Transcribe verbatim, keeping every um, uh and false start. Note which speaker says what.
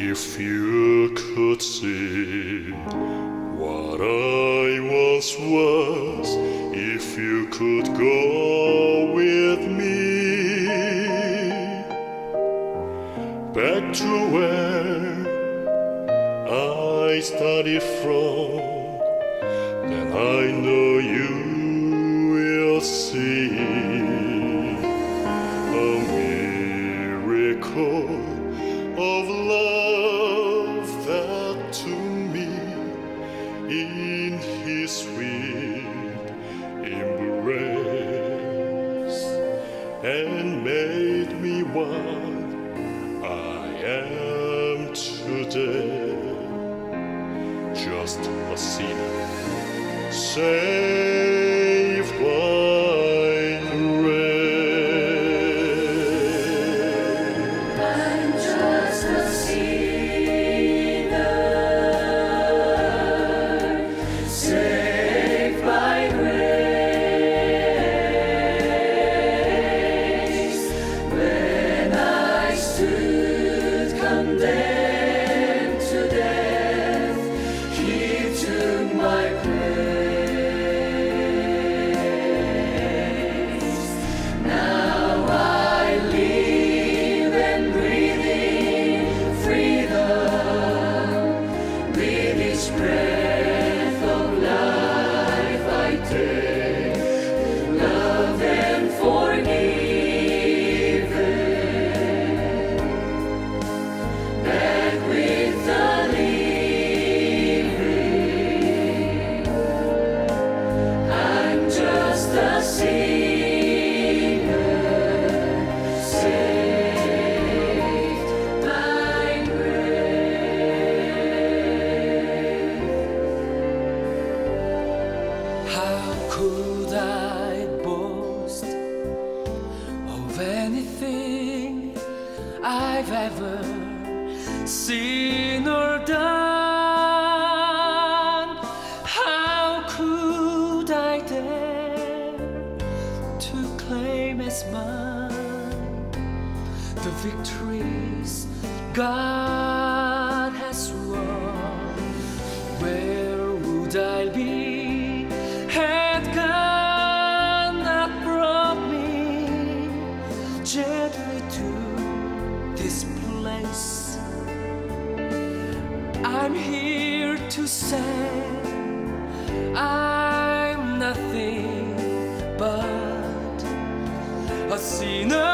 Speaker 1: If you could see what I once was, if you could go with me back to where I started from, then I know you will see a miracle of love that to me in his sweet embrace and made me what I am today, just a sinner saved by grace.
Speaker 2: I'm just a sinner saved by grace. When I stood condemned to death, he took my place. Now I live and breathe in freedom. With each breath of life I take, love and forgiven. Back with the living. I'm just a sinner saved by grace. How could I boast of anything I've ever seen or done? How could I dare to claim as mine the victories God has won? Where would I be had God not brought me gently to this place? I'm here to say I'm nothing but a sinner